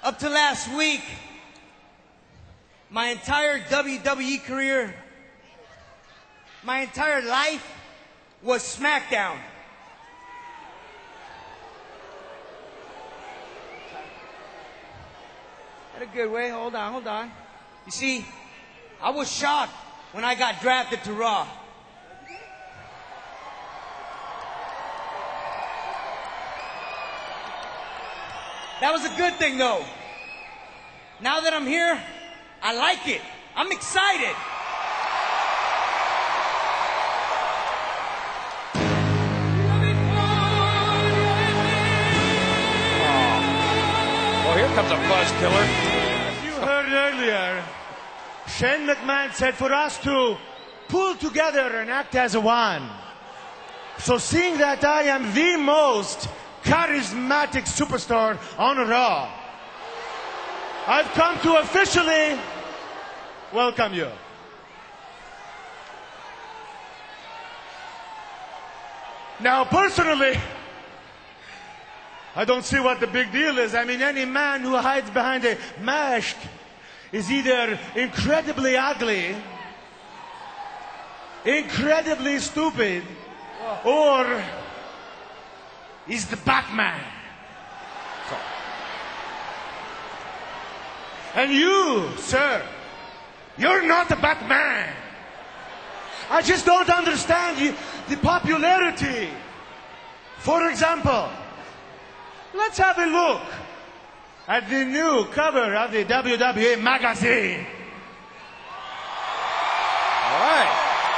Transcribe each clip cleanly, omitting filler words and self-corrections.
Up to last week, my entire WWE career, my entire life was SmackDown. In a good way. Hold on. You see, I was shocked when I got drafted to Raw. That was a good thing, though. Now that I'm here, I like it. I'm excited. Oh, here comes a buzz killer. As you heard earlier, Shane McMahon said for us to pull together and act as one. So seeing that I am the most charismatic superstar on Raw, I've come to officially welcome you. Now, personally, I don't see what the big deal is. I mean, any man who hides behind a mask is either incredibly ugly, incredibly stupid, or he's the Batman. And you, sir, you're not the Batman. I just don't understand the popularity. For example, let's have a look at the new cover of the WWE magazine. All right.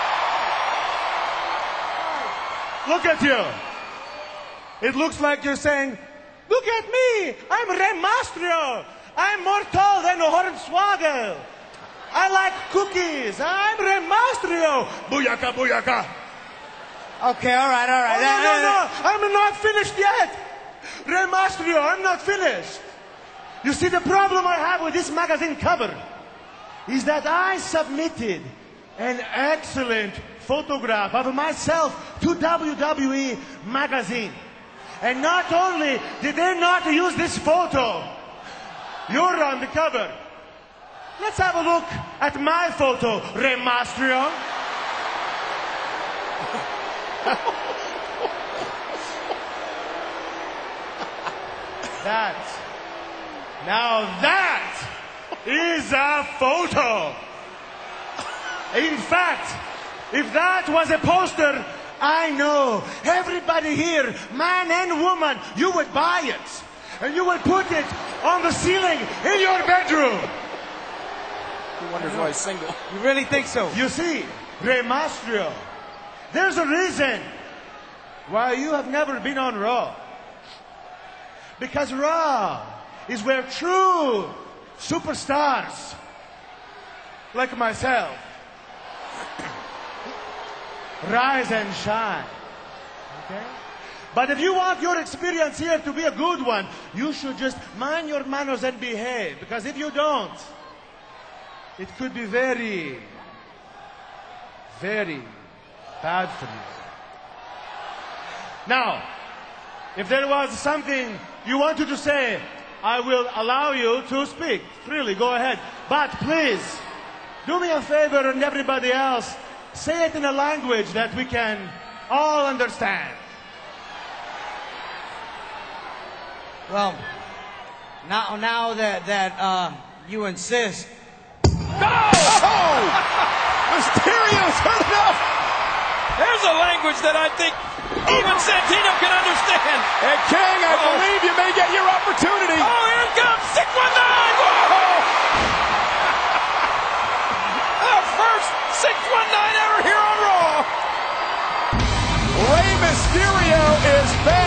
Look at you. It looks like you're saying, look at me, I'm Rey Mysterio. I'm more tall than Hornswoggle. I like cookies. I'm Rey Mysterio. Booyaka, booyaka. Okay, all right. Oh, no. I'm not finished yet. Rey Mysterio, I'm not finished. You see, the problem I have with this magazine cover is that I submitted an excellent photograph of myself to WWE magazine. And not only did they not use this photo, you're on the cover. Let's have a look at my photo, Rey Mysterio. That is a photo. In fact, if that was a poster, I know everybody here, man and woman, you would buy it. And you would put it on the ceiling in your bedroom. He wonders why he's single. You really think so? You see, Rey Mysterio, there's a reason why you have never been on Raw. Because Raw is where true superstars like myself rise and shine. Okay? But if you want your experience here to be a good one, you should just mind your manners and behave. Because if you don't, it could be very, very bad for you. Now, if there was something you wanted to say, I will allow you to speak freely. Go ahead. But please, do me a favor and everybody else, say it in a language that we can all understand. Well, now that you insist. Oh! Mysterio's heard enough! There's a language that I think even Santino can understand. And King, I believe you may get your opportunity. Oh, here it comes! 619! Whoa! Our first 619 ever here on Raw. Rey Mysterio is back.